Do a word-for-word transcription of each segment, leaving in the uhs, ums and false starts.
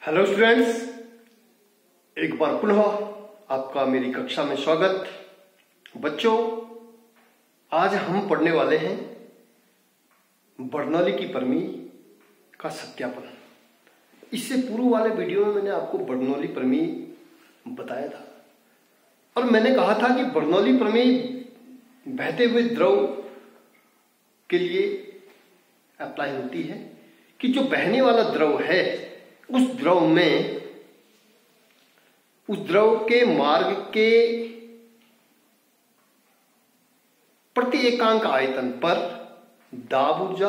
Hello students, एक बार पुनः आपका मेरी कक्षा में स्वागत। बच्चों, आज हम पढ़ने वाले हैं बर्नौली की प्रमेय का सत्यापन। इससे पूर्व वाले वीडियो में मैंने आपको बर्नौली प्रमेय बताया था और मैंने कहा था कि बर्नौली प्रमेय बहते हुए द्रव के लिए अप्लाई होती है कि जो बहने वाला द्रव है उस द्रव में उस द्रव के मार्ग के प्रति एकांक आयतन पर दाब ऊर्जा,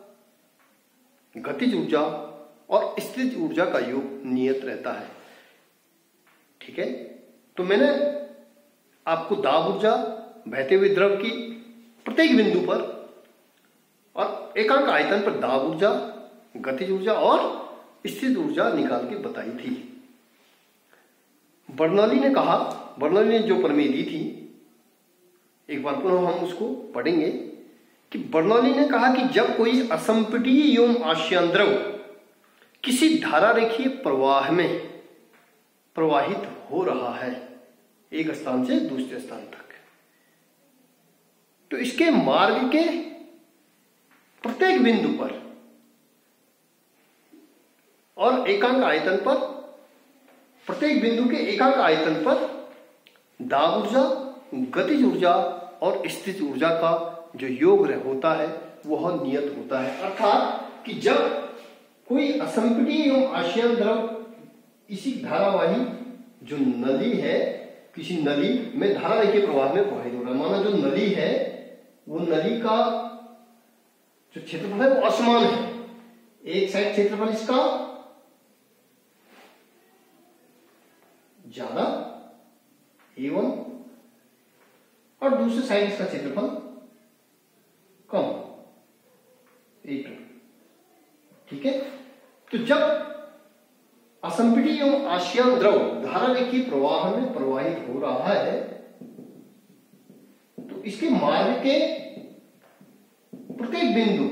गतिज ऊर्जा और स्थितिज ऊर्जा का योग नियत रहता है। ठीक है, तो मैंने आपको दाब ऊर्जा, बहते हुए द्रव की प्रत्येक बिंदु पर और एकांक आयतन पर दाब ऊर्जा, गतिज ऊर्जा और स्थितिज ऊर्जा निकाल के बताई थी। बर्नौली ने कहा, बर्नौली ने जो प्रमेय दी थी, एक बार पुनः हम उसको पढ़ेंगे कि बर्नौली ने कहा कि जब कोई असंपीडीय एवं आश्यान द्रव किसी धारा रेखीय प्रवाह में प्रवाहित हो रहा है एक स्थान से दूसरे स्थान तक, तो इसके मार्ग के प्रत्येक बिंदु पर और एकांक आयतन पर, प्रत्येक बिंदु के एकांक आयतन पर दाब ऊर्जा, गतिज ऊर्जा और स्थितिज ऊर्जा का जो योग होता है वह नियत होता है। अर्थात कि जब कोई असंपीडीय एवं आश्यान द्रव इसी धारावाही जो नली है, किसी नली में धारा रेखीय प्रवाह में प्रवाहित हो रहा है, माना जो नली है वो नली का जो क्षेत्रफल है वो असमान है। एक साइड क्षेत्रफल इसका ज्यादा ए वन और दूसरे साइड इसका क्षेत्रफल कम ए टू। ठीक है, तो जब असंपीडीय एवं आश्यान द्रव धारा रेखीय प्रवाह में प्रवाहित हो रहा है तो इसके मार्ग के प्रत्येक बिंदु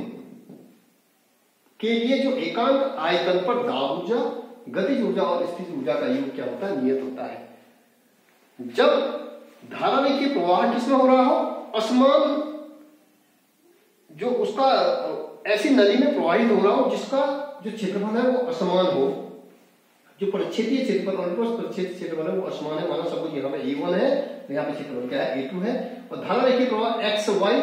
के लिए जो एकांक आयतन पर दाब ऊर्जा, गतिज ऊर्जा और स्थितिज ऊर्जा का योग क्या होता है, नियत होता है। जब धारा रेखीय प्रवाह किसमें हो रहा हो, असमान, जो उसका ऐसी नली में प्रवाहित हो रहा हो जिसका जो क्षेत्रफल है वो असमान हो, जो परिच्छेदीय क्षेत्रफल परिच्छेद क्षेत्रफल है वो असमान है। माना सब कुछ यहाँ पे ए वन है, यहाँ पे क्षेत्रफल क्या है, ए टू है, और धारा रेखीय प्रवाह एक्स वाई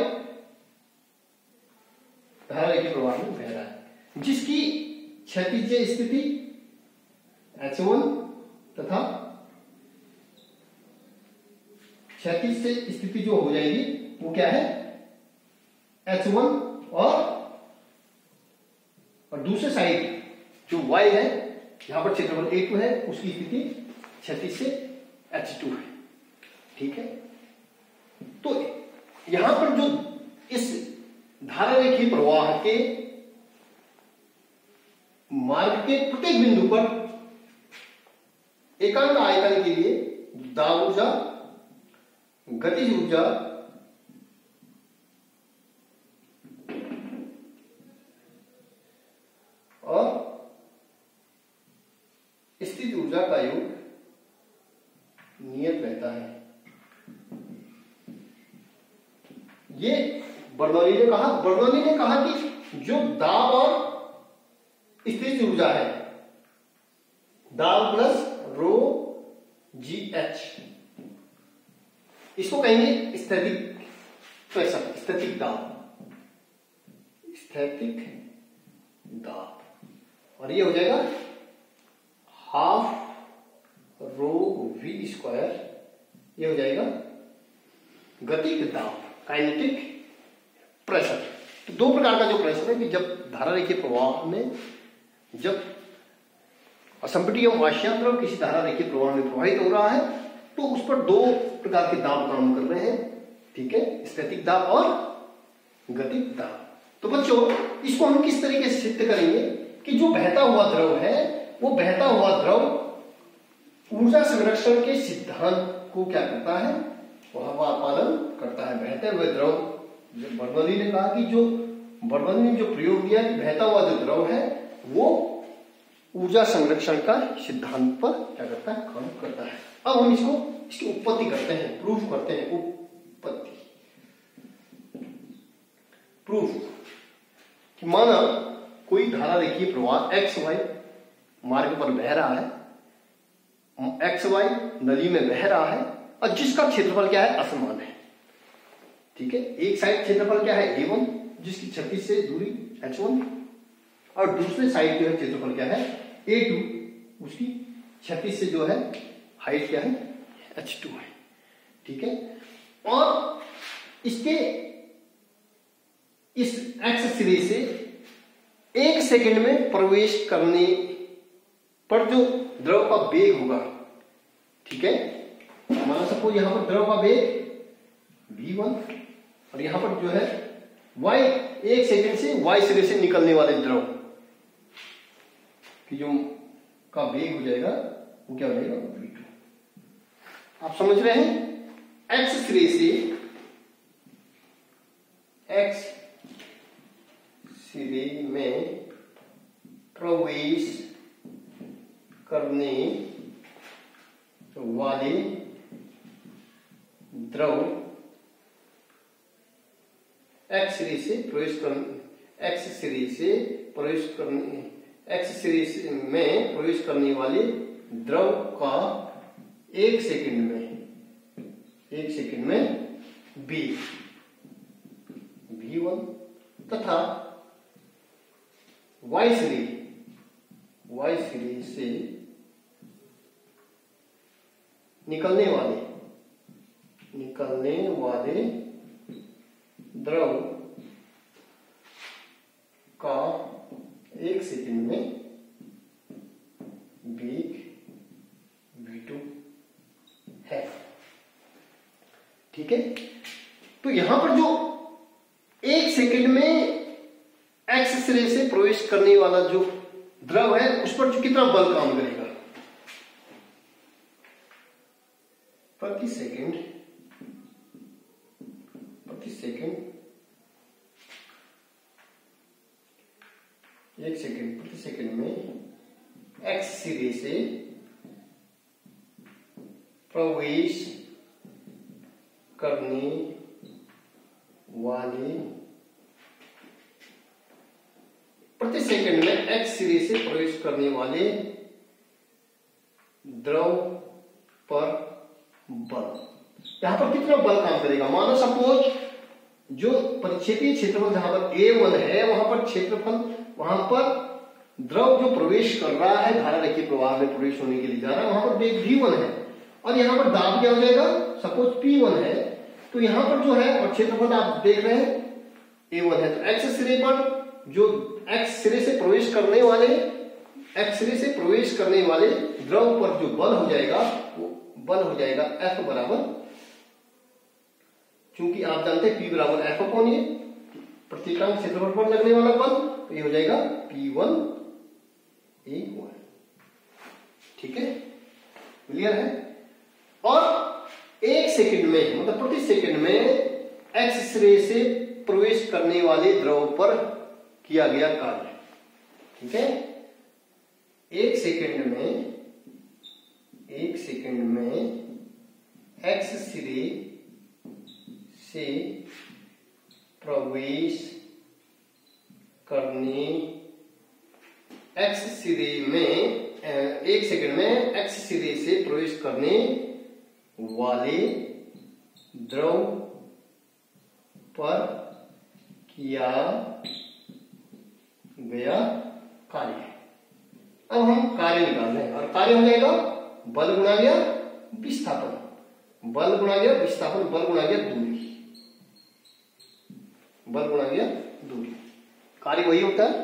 धारा रेखीय प्रवाह में बह रहा है, जिसकी क्षैतिज स्थिति एच वन तथा क्षैतिज से स्थिति जो हो जाएगी वो क्या है, एच वन, और और दूसरे साइड जो y है, यहां पर क्षेत्रफल ए टू है, उसकी स्थिति क्षैतिज से एच टू है। ठीक है, तो यहां पर जो इस धारा रेखीय प्रवाह के मार्ग के प्रत्येक बिंदु पर एकांक आयतन के लिए दाब ऊर्जा, गतिज ऊर्जा और स्थितिज ऊर्जा का योग नियत रहता है। ये बर्नौली ने कहा। बर्नौली ने कहा कि जो दाब और स्थितिज ऊर्जा है, दाब प्लस रो जी एच, इसको कहेंगे स्थैतिक प्रेशर, स्थैतिक दाब, स्थैतिक दाब, और ये हो जाएगा हाफ रो वी स्क्वायर, ये हो जाएगा गतिक दाब, काइनेटिक प्रेशर। तो दो प्रकार का जो प्रेशर है कि जब धारा रेखीय प्रवाह में, जब असंपीडीय एवं आश्यान द्रव किसी धारा रेखीय प्रवाह में प्रवाहित हो रहा है तो उस पर दो प्रकार के दाब काम कर रहे हैं। ठीक है, स्थैतिक दाब और गतिक दाब। तो बच्चों, इसको हम किस तरीके से सिद्ध करेंगे कि जो बहता हुआ द्रव है वो बहता हुआ द्रव ऊर्जा संरक्षण के सिद्धांत को क्या करता है, वह पालन करता है। बहते हुए द्रव, बर्नौली ने कहा कि जो बर्नौली ने जो प्रयोग दिया कि बहता हुआ जो द्रव है वो ऊर्जा संरक्षण का सिद्धांत पर क्या करता है, काम करता है। अब हम इसको इसकी उत्पत्ति करते हैं, प्रूफ करते हैं। उत्पत्ति प्रूफ कि माना कोई धारा रेखीय प्रवाह एक्स वाई मार्ग पर बह रहा है, एक्स वाई नली में बह रहा है और जिसका क्षेत्रफल क्या है, असमान है। ठीक है, एक साइड क्षेत्रफल क्या है, ए वन, जिसकी क्षैतिज से दूरी एच वन, और दूसरे साइड जो है क्षेत्रफल क्या है, ए टू, उसकी क्षैतिज से जो है हाइट क्या है, एच टू है। ठीक है, और इसके इस एक्स सिरे से एक सेकंड में प्रवेश करने पर जो द्रव का वेग होगा, ठीक है, माना सपोज यहां पर द्रव का वेग वी वन और यहां पर जो है y, एक सेकंड से y सिरे से निकलने वाले द्रव की जो का वेग हो जाएगा वो क्या हो जाएगा, वी टू। आप समझ रहे हैं, x सिरे से x सिरे में प्रवेश करने वाले द्रव एक्स सिरे से प्रवेश करने एक्स सिरे से प्रवेश करने एक्स सिरे में प्रवेश करने वाले द्रव का एक सेकंड में एक सेकंड में बी वी वन तथा वाई सिरे वाई सिरे से निकलने वाले निकलने वाले द्रव का एक सेकंड में वेग वी टू है। ठीक है, तो यहां पर जो एक सेकंड में एक्स सिरे से प्रवेश करने वाला जो द्रव है उस पर जो कितना बल काम करेगा, प्रति सेकंड प्रति सेकंड एक सेकंड प्रति सेकंड में एक्स सिरे से प्रवेश करने वाले प्रति सेकंड में एक्स सिरे से प्रवेश करने वाले द्रव पर बल, यहां पर कितना बल काम करेगा। मानो सपोज जो परिक्षेपीय क्षेत्रफल जहां पर ए वन है वहां पर क्षेत्रफल वहां पर द्रव जो प्रवेश कर रहा है धारा रेखीय प्रवाह में प्रवेश होने के लिए जा रहा है, वहां पर वेग वी वन है और यहां पर दाब क्या हो जाएगा, सपोज पी वन है, तो यहां पर जो है और क्षेत्रफल आप देख रहे हैं ए वन है, तो एक्स सिरे पर जो एक्स सिरे से प्रवेश करने वाले एक्स सिरे से प्रवेश करने वाले द्रव पर जो बल हो जाएगा वो बल हो जाएगा एफ बराबर, चूंकि आप जानते हैं पी बराबर एफ अपॉन ये प्रत्येकांक क्षेत्रफल पर लगने वाला बल, तो ये हो जाएगा पी वन ए वन। ठीक है, क्लियर है। और एक सेकंड में मतलब प्रति सेकंड में एक्स सिरे से प्रवेश करने वाले द्रव पर किया गया कार्य, ठीक है, एक सेकंड में एक सेकंड में एक्स सिरे से प्रवेश करने एक्स सिरे में एक सेकंड में एक्स सिरे से प्रवेश करने वाले द्रव पर किया गया कार्य। अब हम कार्य निकाल रहे हैं और कार्य हो जाएगा बल गुणा गया विस्थापन, बल गुणा गया विस्थापन, बल गुणा गया दूरी, बल गुणा गया दूरी। कार्य वही होता है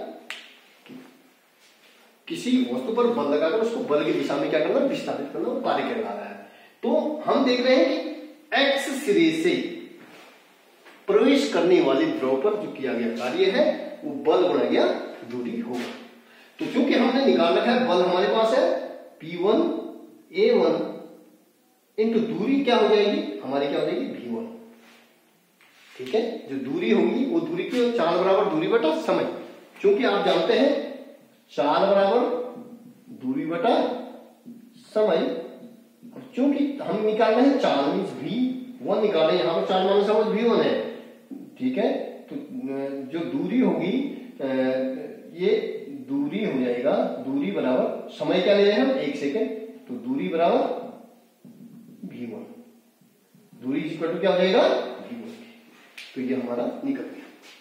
किसी वस्तु पर बल लगाकर उसको बल की दिशा में क्या करना, विस्थापित करना, वो कार्य कहलाता है। तो हम देख रहे हैं कि एक्स सिरे से प्रवेश करने वाले द्रव पर जो किया गया कार्य है वो बल गुणा गया दूरी होगा। तो क्योंकि हमने निकाल रखा है बल हमारे पास है P one A one into दूरी क्या हो जाएगी हमारी, क्या हो जाएगी भी वन। ठीक है, जो दूरी होगी वो दूरी की चाल बराबर दूरी बटा समय, क्योंकि आप जानते हैं चाल बराबर दूरी बटा समय। अब चूंकि हम निकाल रहे हैं चार मीन्स वी वन निकाल रहे हैं, यहाँ पर चार माइनस समझ वी वन है, ठीक है। तो जो दूरी होगी ये दूरी हो जाएगा, दूरी बराबर समय क्या ले रहे हैं हम एक सेकेंड, तो दूरी बराबर वी वन, दूरी इक्वल टू क्या हो जाएगा वी वन। तो ये हमारा निकल गया।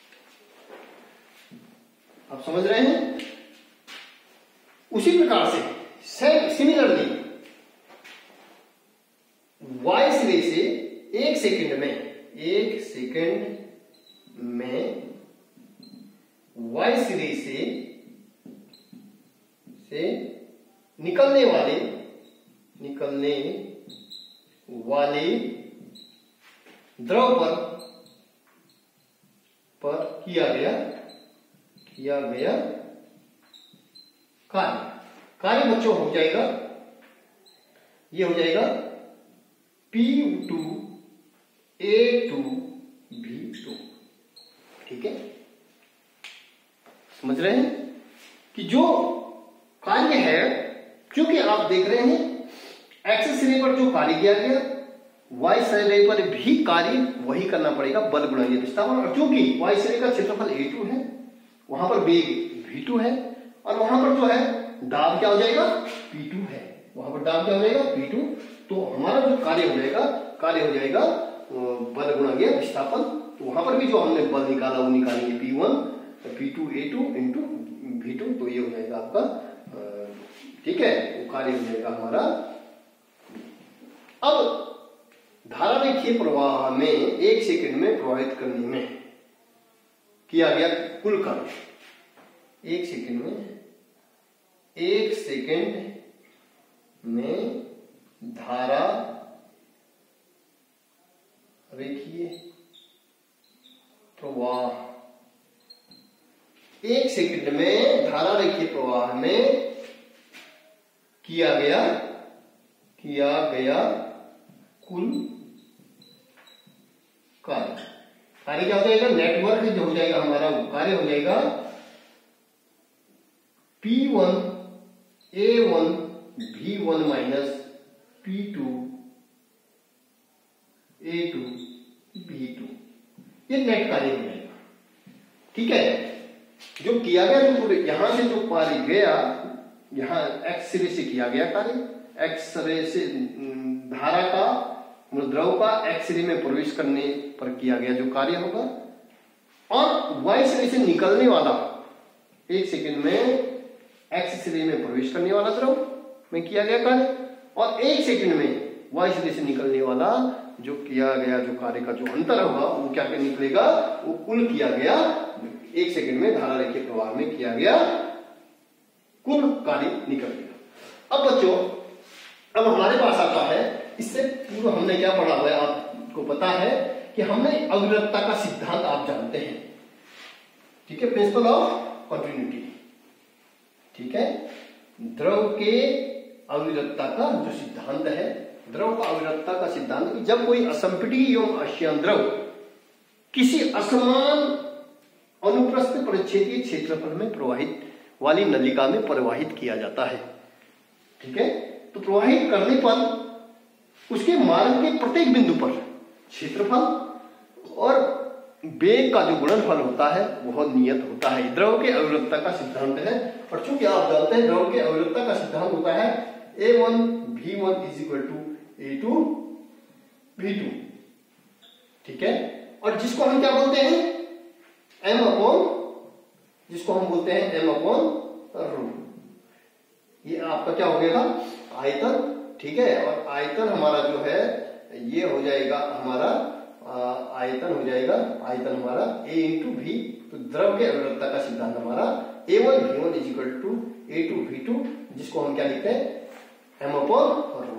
आप समझ रहे हैं। उसी प्रकार से सिमिलरली वाई सिरे से एक सेकंड में एक सेकंड में वाई सिरे से से निकलने वाले निकलने वाले द्रव पर पर किया गया किया गया कार्य कार्य बच्चों हो जाएगा, ये हो जाएगा P two A two V two, ठीक है। समझ रहे हैं कि जो कार्य है, क्योंकि आप देख रहे हैं एक्स सिरे पर जो कार्य किया गया वाई सिरे पर भी कार्य वही करना पड़ेगा, बल गुणा ये विस्थापन। और क्योंकि वाई सिरे का क्षेत्रफल ए टू है, वहां पर वेग वी टू है, और वहां पर जो है दाब क्या हो जाएगा पी टू है, वहां पर दाब क्या हो जाएगा पी टू। तो हमारा जो कार्य हो जाएगा कार्य हो जाएगा बल गुणा गया विस्थापन। तो वहां पर भी जो हमने बल निकाला वो निकालेंगे P one P two A two into V two, तो ये हो जाएगा आपका, ठीक है, वो कार्य हो जाएगा हमारा। अब धारा रेखीय प्रवाह में एक सेकंड में प्रवाहित करने में किया गया कुल कार्य, एक सेकंड में एक सेकंड में धारा रेखीय प्रवाह एक सेकंड में धारा रेखीय प्रवाह में किया गया किया गया कुल कार्य। कार्य क्या हो जाएगा, नेटवर्क जो हो जाएगा हमारा वो कार्य हो जाएगा P one A one V one minus P two A two B two, ये नेट कार्य हो जाएगा, ठीक है। जो किया गया जो यहां से जो कार्य गया, यहां एक्स सिरे से किया गया कार्य, एक्स सिरे से धारा का द्रव का एक्स सिरे में प्रवेश करने पर किया गया जो कार्य होगा, और वाई सिरे से निकलने वाला एक सेकंड में एक्स सिरे में प्रवेश करने वाला द्रव में किया गया कार्य, और एक सेकंड में वाई सिरे से निकलने वाला जो किया गया जो कार्य का जो अंतर होगा वो क्या क्या निकलेगा, वो कुल किया गया एक सेकंड में धारा रेखीय प्रवाह में किया गया कुल कार्य निकल गया। अब बच्चों अब हमारे पास आता है, इससे पूर्व हमने क्या पढ़ा हुआ है आपको पता है कि हमने अविरतता का सिद्धांत आप जानते हैं, ठीक है, प्रिंसिपल ऑफ कंटिन्यूटी, ठीक है। द्रव के अविरतता का जो सिद्धांत है, द्रव का अविरतता का सिद्धांत कि जब कोई असंपीड्य एवं आश्यान द्रव किसी असमान अनुप्रस्थ परिच्छेदीय क्षेत्रफल में प्रवाहित वाली नलिका में प्रवाहित किया जाता है, ठीक है। तो प्रवाहित करने पर उसके मार्ग के प्रत्येक बिंदु पर क्षेत्रफल और वेग का जो गुणनफल होता है वह नियत होता है। द्रव के अविरतता का सिद्धांत है, और चूंकि आप जानते हैं द्रव के अविरतता का सिद्धांत होता है A one V one is equal to A two V two, ठीक है। और जिसको हम क्या बोलते हैं एम अपॉन, जिसको हम बोलते हैं एम अपॉन रो, ये आपका क्या हो गया आयतन, ठीक है। और आयतन हमारा जो है ये हो जाएगा हमारा आयतन हो जाएगा आयतन हमारा a इंटू भी, तो द्रव के अविरतता का सिद्धांत हमारा A one V one is equal to A two V two, जिसको हम क्या लिखते हैं एम अपॉन रो,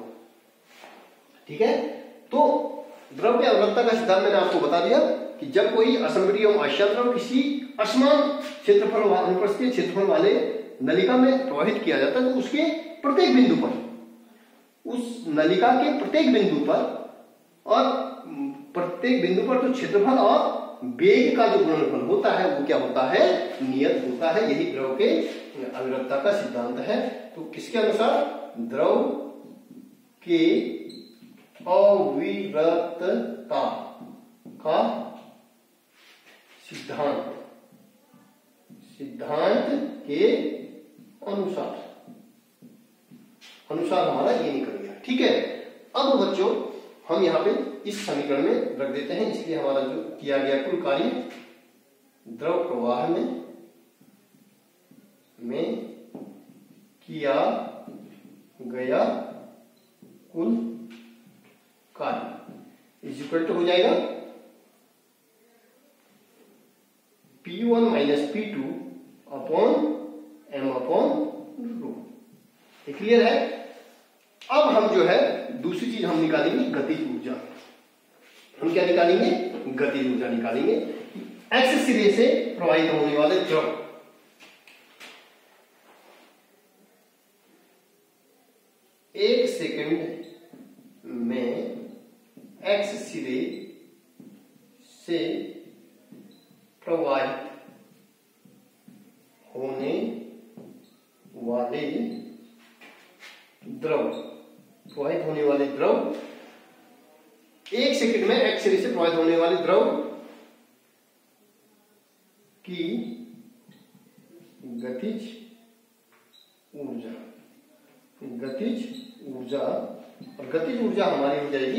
ठीक है। तो द्रव के अविरतता का सिद्धांत मैंने आपको बता दिया कि जब कोई असंपीड्य एवं आश्यान द्रव किसी असमान क्षेत्रफल अनुप्रस्थीय क्षेत्रफल वाले नलिका में प्रवाहित किया जाता है तो उसके प्रत्येक बिंदु पर, उस नलिका के प्रत्येक बिंदु पर और प्रत्येक बिंदु पर तो क्षेत्रफल और वेग का जो गुणनफल होता है वो क्या होता है, नियत होता है। यही द्रव के अविरतता का सिद्धांत है। तो किसके अनुसार, द्रव के अविरतता का सिद्धांत सिद्धांत के अनुसार अनुसार हमारा ये निकल गया। ठीक है, अब बच्चों हम यहाँ पे इस समीकरण में रख देते हैं। इसलिए हमारा जो किया गया कुल कार्य द्रव प्रवाह में में किया गया कुल कार्य इज इक्वल टू हो जाएगा P one minus P two upon M upon rho. Clear है। अब हम जो है दूसरी चीज हम निकालेंगे गतिज ऊर्जा। हम क्या निकालेंगे, गतिज ऊर्जा निकालेंगे। एक्स सिरे से प्रवाहित होने वाले द्रव एक सेकंड में एक्स सिरे से प्रवाहित होने वाले द्रव प्रवाहित होने वाले द्रव एक सेकंड में एक्स सिरे से प्रवाहित होने वाले द्रव की गतिज ऊर्जा गतिज ऊर्जा और गतिज ऊर्जा हमारी हो जाएगी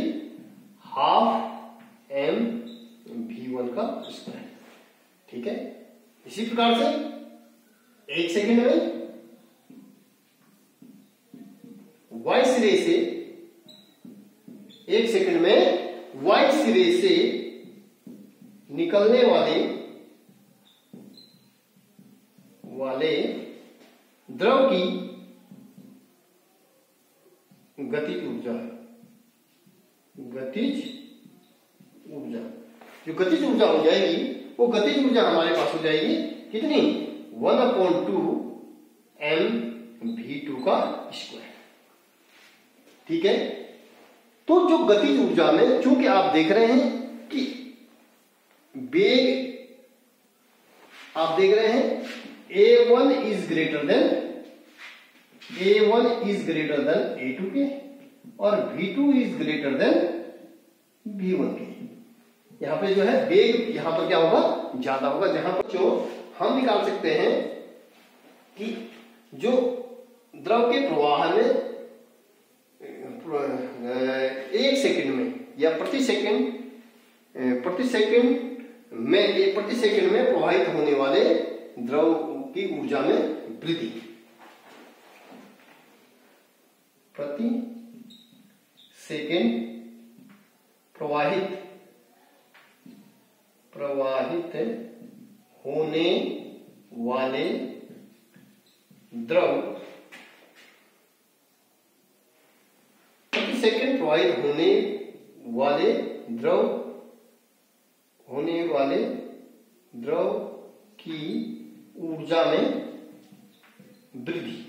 हाफ एम वी वन का स्क्वायर। ठीक है, इसी प्रकार से एक सेकंड में वाई सिरे से एक सेकंड में वाई सिरे से निकलने वाले वाले द्रव की गतिज ऊर्जा गतिज ऊर्जा जो गतिज ऊर्जा हो जाएगी वो गतिज ऊर्जा हमारे पास हो जाएगी कितनी, one upon two M V two का स्क्वायर। ठीक है, तो जो गतिज ऊर्जा में चूंकि आप देख रहे हैं कि वेग आप देख रहे हैं A one is greater than A one is greater than A two के और V two is greater than V one के। यहां पे जो है वेग यहां पर क्या होगा, ज्यादा होगा। जहां पर जो हम निकाल सकते हैं कि जो द्रव के प्रवाह में एक सेकंड में या प्रति सेकंड प्रति सेकंड में एक प्रति सेकंड में प्रवाहित होने वाले द्रव की ऊर्जा में वृद्धि प्रति सेकंड प्रवाहित प्रवाहित होने वाले द्रव प्रति सेकंड प्रवाहित होने वाले द्रव होने वाले द्रव की ऊर्जा में वृद्धि।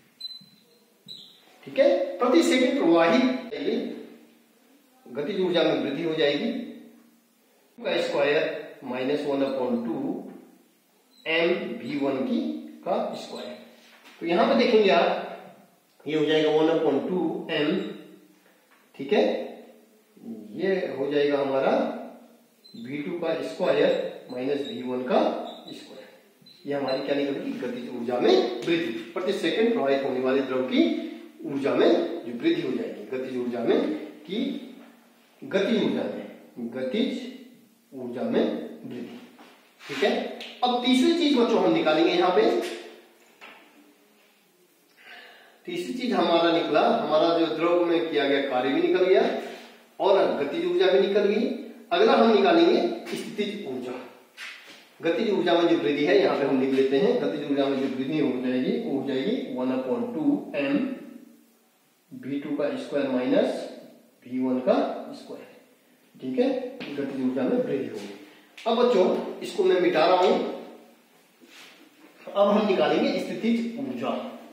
ठीक है, प्रति सेकंड प्रवाहित गतिज ऊर्जा में वृद्धि हो जाएगी का square minus one upon two M V one की का स्क्वायर। तो यहां पे देखेंगे आप ये हो जाएगा वन अपॉन टू एम। ठीक है, ये हो जाएगा हमारा वी टू का स्क्वायर माइनस वी वन का स्क्वायर। ये हमारी क्या निकलेगी, गतिज ऊर्जा में वृद्धि। प्रति सेकंड प्रवाहित होने वाले द्रव की ऊर्जा में जो वृद्धि हो जाएगी गतिज ऊर्जा में की गतिज ऊर्जा में गतिज ऊर्जा में वृद्धि। ठीक है, अब तीसरी चीज बच्चों हम निकालेंगे यहां पे। तीसरी चीज हमारा निकला, हमारा जो द्रव में किया गया कार्य भी निकल गया और गतिज ऊर्जा भी निकल गई। अगला हम निकालेंगे स्थितिज ऊर्जा। गतिज ऊर्जा में जो वृद्धि है यहां पे हम लिख लेते हैं। गतिज ऊर्जा में जो वृद्धि हो जाएगी वो हो जाएगी one upon two M V two का स्क्वायर माइनस वी वन का स्क्वायर। ठीक है, गतिज ऊर्जा में वृद्धि होगी। अब बच्चों इसको मैं मिटा रहा हूं। अब हम निकालेंगे स्थितिज ऊर्जा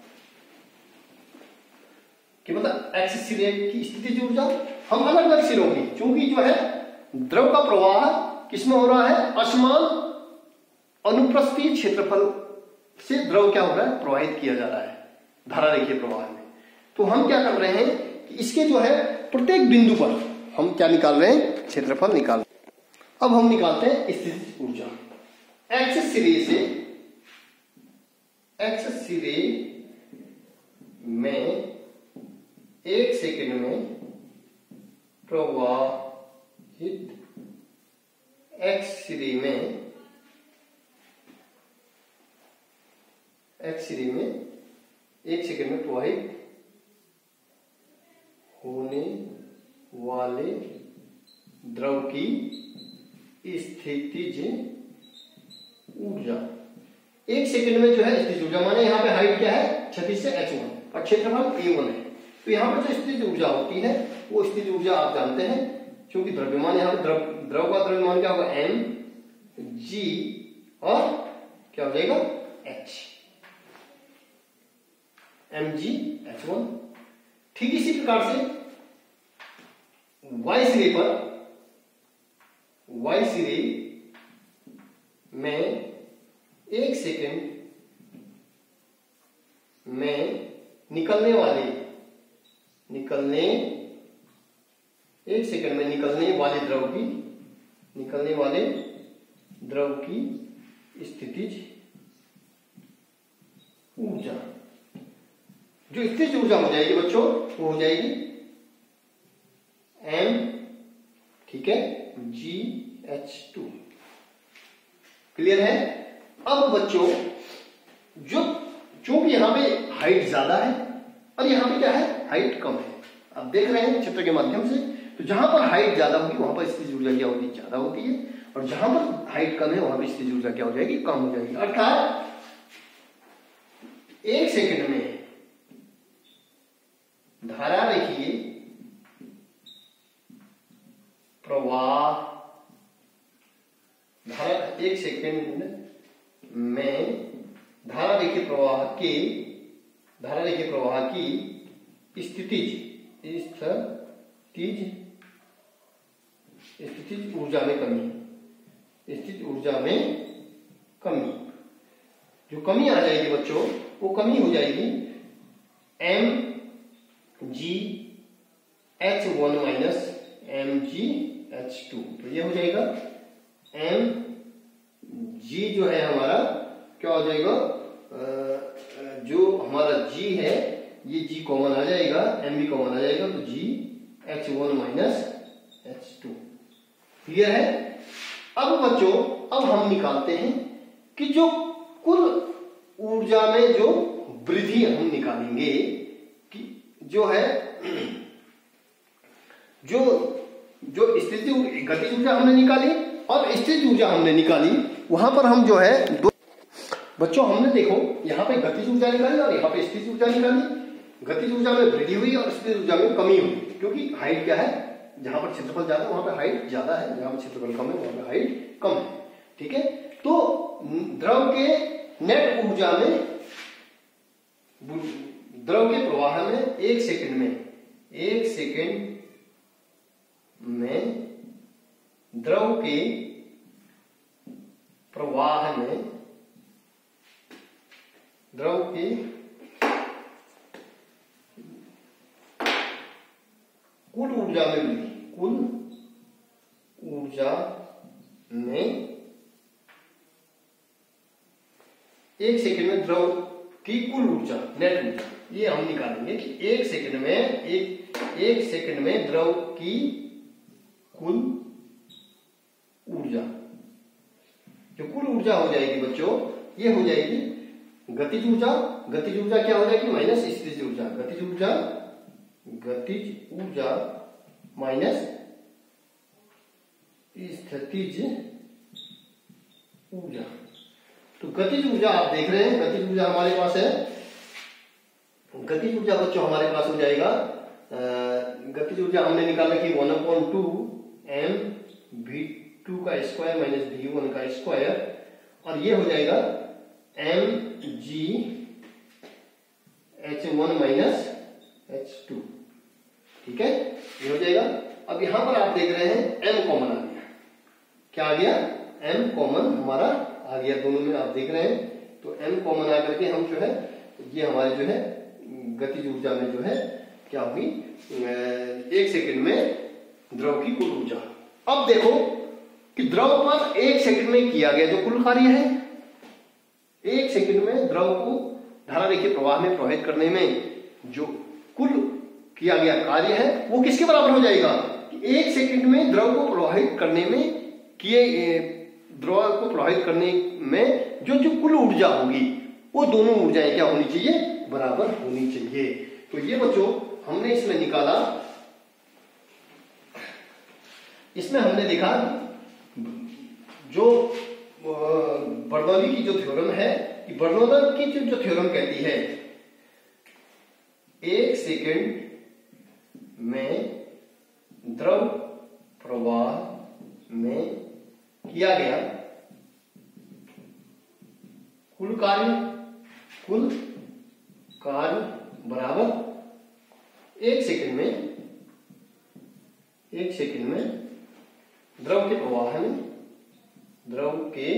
कि मतलब एक्स सिरे की स्थितिज ऊर्जा। हम अलग अलग सिरों की, चूंकि जो है द्रव का प्रवाह किसमें हो रहा है, असमान अनुप्रस्थीय क्षेत्रफल से द्रव क्या हो रहा है, प्रवाहित किया जा रहा है धारा रेखीय प्रवाह में। तो हम क्या कर रहे हैं कि इसके जो है प्रत्येक बिंदु पर हम क्या निकाल रहे हैं, क्षेत्रफल निकाल रहे हैं। अब हम निकालते हैं स्थितिज ऊर्जा। एक्स सिरे से एक्स सिरे में एक सेकंड में प्रवाहित एक्स सिरे में एक्स सिरे में एक सेकंड में प्रवाहित होने वाले द्रव की स्थितिज ऊर्जा। एक सेकंड में जो है स्थितिज ऊर्जा, माने यहाँ पे हाइट क्या है छत्तीस से एच वन और क्षेत्रफल ए वन है। तो यहाँ पर जो स्थितिज ऊर्जा होती है वो स्थितिज ऊर्जा आप जानते हैं, क्योंकि द्रव्यमान यहाँ पे द्रव द्रव का द्रव्यमान क्या होगा, एम जी और क्या हो जाएगा H, M G H one. ठीक इसी प्रकार से वाई सिरे पर वाई सिरे में एक सेकंड में निकलने वाले निकलने एक सेकंड में निकलने वाले द्रव की निकलने वाले द्रव की स्थितिज ऊर्जा, जो स्थितिज ऊर्जा हो जाएगी बच्चों वो हो जाएगी एम, ठीक है, जी एच टू। क्लियर है। अब बच्चों जो चूंकि यहां पे हाइट ज्यादा है और यहां पे क्या है, हाइट कम है, आप देख रहे हैं चित्र के माध्यम से। तो जहां पर हाइट ज्यादा होगी वहां पर स्थितिज ऊर्जा क्या होती है, ज्यादा होती है, और जहां पर हाइट कम है वहां पर स्थितिज ऊर्जा क्या हो जाएगी, कम हो जाएगी। अर्थात एक सेकंड में धारा रेखीय प्रवाह धारा एक सेकंड में धारा रेखीय प्रवाह के धारा रेखीय प्रवाह की स्थितिज स्थितिज स्थितिज ऊर्जा में कमी स्थितिज ऊर्जा में कमी जो कमी आ जाएगी बच्चों, वो कमी हो जाएगी M G H one minus M G H two. तो ये हो जाएगा एम जी जो है हमारा क्या हो जाएगा, जो हमारा जी है ये जी कॉमन आ जाएगा, एम भी कॉमन आ जाएगा, तो G H one minus H two. Clear है। अब बच्चों अब हम निकालते हैं कि जो कुल ऊर्जा में जो वृद्धि हम निकालेंगे कि जो है जो जो स्थिति गतिज ऊर्जा हमने निकाली और स्थितिज ऊर्जा हमने निकाली, वहां पर हम जो है दो बच्चों हमने देखो यहाँ पे गतिज ऊर्जा निकाली और यहाँ पे स्थितिज ऊर्जा निकाली। गतिज ऊर्जा में वृद्धि हुई और स्थितिज ऊर्जा में कमी हुई, क्योंकि हाइट क्या है, जहां पर क्षेत्रफल ज्यादा है वहां पर हाइट ज्यादा है, जहां पर क्षेत्रफल कम है वहां पर हाइट कम है। ठीक है। तो द्रव के नेट ऊर्जा में द्रव के प्रवाह में एक सेकंड में एक सेकंड में द्रव के प्रवाह में द्रव के कुल ऊर्जा में वृद्धि कुल ऊर्जा में एक सेकंड में द्रव की कुल ऊर्जा नेट ऊर्जा, ये हम निकालेंगे कि एक सेकंड में एक एक सेकंड में द्रव की कुल ऊर्जा, जो कुल ऊर्जा हो जाएगी बच्चों ये हो जाएगी गतिज ऊर्जा। गतिज ऊर्जा क्या हो जाएगी, माइनस स्थितिज ऊर्जा। गतिज ऊर्जा गतिज ऊर्जा माइनस स्थितिज ऊर्जा। तो गतिज ऊर्जा आप देख रहे हैं, गतिज ऊर्जा हमारे पास है, गतिज ऊर्जा बच्चों हमारे पास हो जाएगा, गतिज ऊर्जा हमने निकाला कि one upon two M V two का स्क्वायर माइनस वी वन का स्क्वायर, और ये हो जाएगा M G H one minus H two. ठीक है, ये हो जाएगा। अब यहां पर आप देख रहे हैं एम कॉमन आ गया, क्या आ गया, m कॉमन हमारा आ गया दोनों में, आप देख रहे हैं। तो m कॉमन आकर के हम जो है ये हमारे जो है गतिज ऊर्जा में जो है क्या होगी, एक सेकंड में द्रव की कुल ऊर्जा। अब देखो कि द्रव पर एक सेकंड में किया गया जो कुल कार्य है, एक सेकंड में द्रव को धारा रेखीय प्रवाह में प्रवाहित करने में जो कुल किया गया कार्य है वो किसके बराबर हो जाएगा, एक सेकंड में द्रव को प्रवाहित करने में किए द्रव को प्रवाहित करने में जो जो कुल ऊर्जा होगी वो दोनों ऊर्जाएं क्या होनी चाहिए, बराबर होनी चाहिए। तो ये बच्चों हमने इसमें निकाला, इसमें हमने देखा जो बर्नौली की जो थ्योरम है, बर्नौली की जो, जो थ्योरम कहती है एक सेकंड में द्रव प्रवाह में किया गया कुल कार्य, कुल कार्य बराबर एक सेकंड में, एक सेकंड में द्रव के प्रवाह में, द्रव के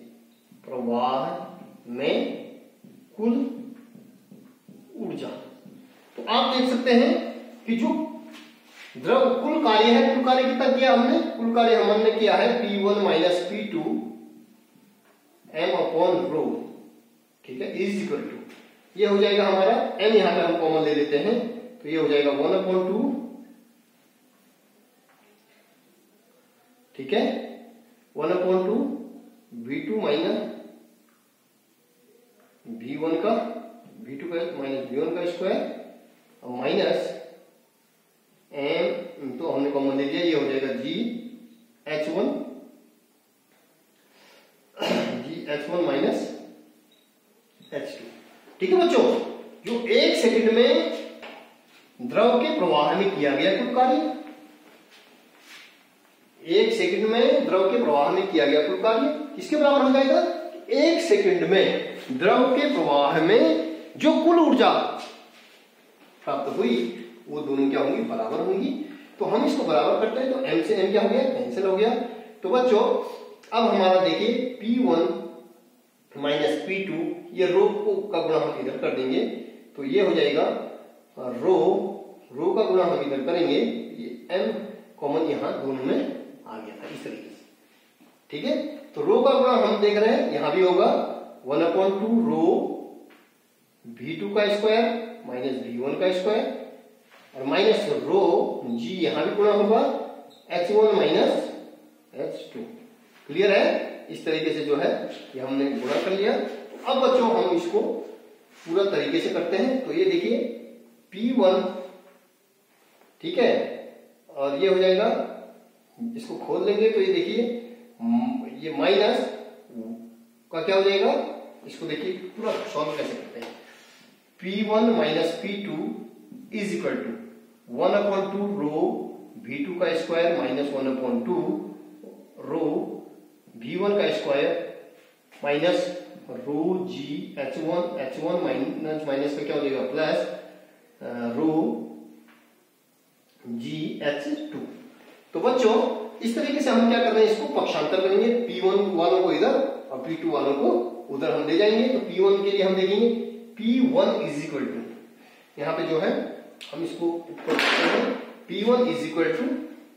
प्रवाह में कुल ऊर्जा। तो आप देख सकते हैं कि जो द्रव कुल कार्य है, कुल कार्य कितना किया हमने, कुल कार्य हमने किया है P one minus P two M upon rho, ठीक है, इज इक्वल टू, ये हो जाएगा हमारा एम, यहां पे हम कॉमन ले लेते हैं तो ये हो जाएगा वन अपॉन टू, ठीक है, one upon two V two minus V one का, वी टू का माइनस वी वन का स्क्वायर और माइनस एम, तो हमने कॉमन ले लिया, ये हो जाएगा G H one, G H one minus H two. ठीक है बच्चों, जो एक सेकंड में द्रव के प्रवाह में किया गया कुल कार्य, एक सेकंड में द्रव के प्रवाह में किया गया कुल कार्य किसके बराबर हो जाएगा, एक सेकंड में द्रव के प्रवाह में जो कुल ऊर्जा प्राप्त हुई वो दोनों क्या होंगी, बराबर होंगी। तो हम इसको बराबर करते हैं तो m से m क्या हो गया, कैंसिल हो गया। तो बच्चों अब हमारा देखिए P one minus P two, ये रो को का गुणा हम इधर कर देंगे तो ये हो जाएगा रो, रो का गुणा हम इधर करेंगे, ये m कॉमन यहां दोनों में आ गया था इस तरीके से, ठीक है। तो रो का गुणा हम देख रहे हैं यहां भी होगा one upon two rho V two का स्क्वायर माइनस वी वन का स्क्वायर और माइनस रो जी, यहां भी गुणा होगा H one minus H two. Clear है, इस तरीके से जो है ये हमने गुणा कर लिया। तो अब बच्चों हम इसको पूरा तरीके से करते हैं। तो ये देखिए पी वन, ठीक है, और ये हो जाएगा, इसको खोल देंगे तो ये देखिए ये माइनस का क्या हो जाएगा, इसको देखिए पूरा सॉल्व कैसे करते हैं। P one minus P two is equal to one upon two rho V two का square minus one upon two rho V one का square minus rho G H one, H one minus minus का क्या हो जाएगा plus rho G H two. तो बच्चों इस तरीके से हम क्या कर रहे हैं, इसको पक्षांतर करेंगे, पी वन वालों को इधर और पी टू वालों को उधर हम ले जाएंगे। तो पी वन के लिए हम देखेंगे P one is equal to, यहां पे जो है हम इसको ऊपर करते हैं, P one is equal to,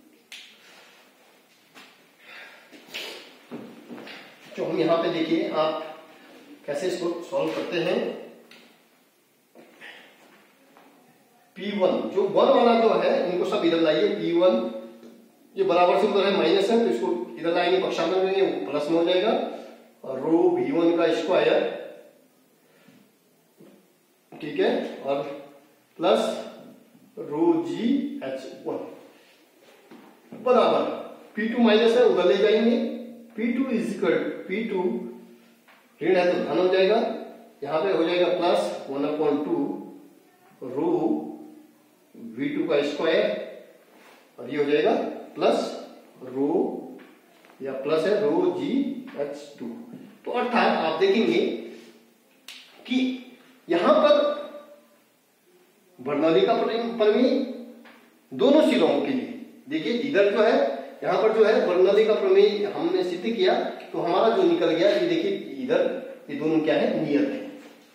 जो हम यहां पे देखिए आप कैसे इसको सॉल्व करते हैं। पी वन जो वन वाला जो है इनको सब इधर लाइए, पी वन ये बराबर से उधर है माइनस है तो इसको इधर लाएंगे, पक्षांतर करेंगे, प्लस में हो जाएगा और रो वी वन का स्क्वायर, ठीक है, और plus rho G H one बराबर पी टू माइनस है उधर ले जाएंगे, P two is equal P two ऋण है तो धन हो जाएगा, यहां पे हो जाएगा plus one upon two rho V two का स्क्वायर और ये हो जाएगा प्लस रो या प्लस है रो जी एच टू। तो अर्थात आप देखेंगे कि यहां पर बर्नौली का प्रमेय दोनों सिरों के लिए देखिए, इधर जो है यहाँ पर जो है बर्नौली का प्रमेय हमने सिद्ध किया, तो हमारा जो निकल गया ये देखिए इधर ये दोनों क्या है, नियत है।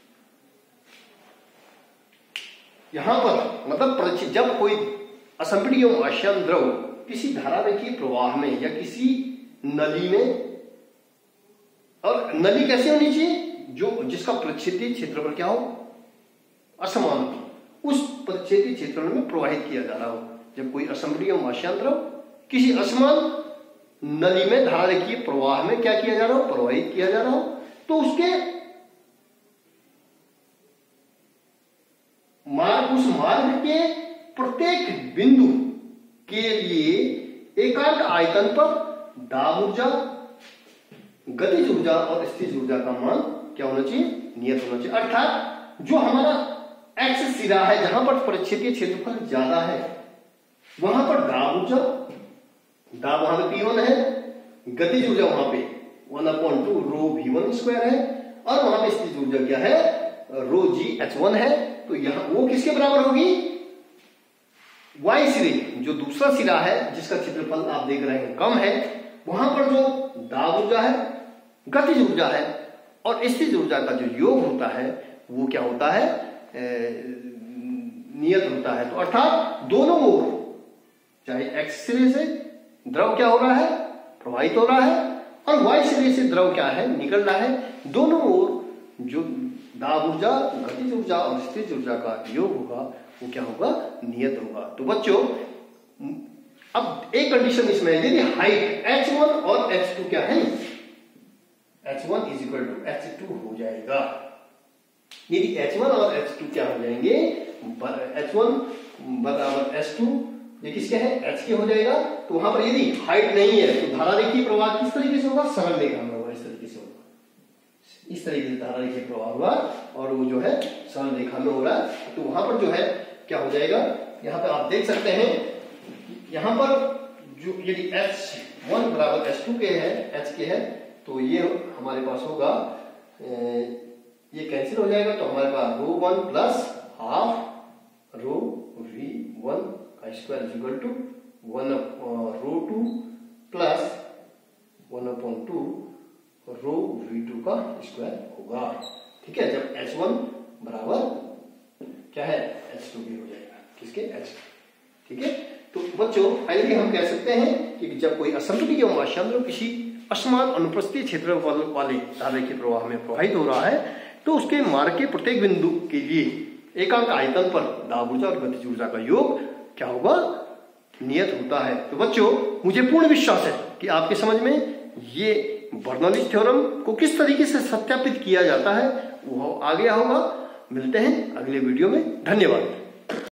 यहां पर मतलब जब कोई असंपीडित एवं आश्यान द्रव किसी धारा रेखीय प्रवाह में या किसी नली में, और नली कैसे होनी चाहिए, जो जिसका परिच्छेदीय क्षेत्रफल क्या हो, असमान, उस परिच्छेदीय क्षेत्रफल में प्रवाहित किया जा रहा हो। जब कोई असंपीडित एवं आश्यान द्रव किसी असमान नली में धारा रेखीय प्रवाह में क्या किया जा रहा हो, प्रवाहित किया जा रहा हो, तो उसके मार्ग उस मार्ग के प्रत्येक बिंदु के लिए एकांक आयतन पर दाब ऊर्जा, गतिज ऊर्जा और स्थितिज ऊर्जा का मान क्या होना चाहिए, नियत होना चाहिए। अर्थात जो हमारा एक्स सिरा है, जहां पर परिच्छेदीय क्षेत्रफल ज्यादा है, वहां पर दाब ऊर्जा, दाब वहां पे पी वन है, गतिज ऊर्जा वहां पे one upon two rho V one square है, और वहां पे स्थितिज ऊर्जा क्या है, रो जी एच वन है। तो यहां वो किसके बराबर होगी, वाई सिरे, जो दूसरा सिरा है जिसका क्षेत्रफल आप देख रहे हैं कम है, वहां पर जो दाब ऊर्जा है, गतिज ऊर्जा है और स्थितिज ऊर्जा का जो योग होता है वो क्या होता है, ए, नियत होता है। तो अर्थात दोनों ओर, चाहे एक्स सिरे से द्रव क्या हो रहा है, प्रवाहित हो रहा है, और वाई सिरे से द्रव क्या है, निकल रहा है, दोनों ओर जो दाब ऊर्जा, गतिज ऊर्जा और स्थितिज ऊर्जा का योग होगा वो क्या होगा, नियत होगा। तो बच्चों अब एक कंडीशन इसमें, यदि हाइट एच वन और एच टू क्या है, H one is equal to H two हो जाएगा। यदि एच वन और एच टू क्या हो जाएंगे, एच वन बराबर एच टू, ये किसके है, एच के हो जाएगा। तो वहां पर यदि हाइट नहीं है तो धारा रेखीय प्रवाह किस तरीके से होगा, सरल रेखा में होगा, इस तरीके से होगा, इस तरीके से धारा रेखीय प्रवाह हुआ और वो जो है सरल रेखा में हो रहा है। तो वहां पर जो है क्या हो जाएगा, यहाँ पर आप देख सकते हैं, यहाँ पर जो यदि एच वन बराबर एच टू के है, एच के है, तो ये हमारे पास होगा, ये कैंसिल हो जाएगा, तो हमारे पास rho one plus half rho V one का square equal to one rho two plus one upon two rho V two का स्क्वायर होगा। ठीक है, जब एच वन बराबर क्या है, एच टू भी हो जाएगा, किसके, एच। ठीक है, तो बच्चों फाइनली हम कह सकते हैं कि जब कोई असंतुलित एवं आश्यान द्रव किसी असमान अनुप्रस्थ क्षेत्र वाले धारा रेखीय प्रवाह में प्रवाहित हो रहा है, तो उसके मार्ग के प्रत्येक बिंदु के लिए एकांक आयतन पर दाब ऊर्जा और गतिज ऊर्जा का योग क्या होगा, नियत होता है। तो बच्चों मुझे पूर्ण विश्वास है कि आपके समझ में ये बर्नौली थ्योरम को किस तरीके से सत्यापित किया जाता है वो आ गया होगा। मिलते हैं अगले वीडियो में, धन्यवाद।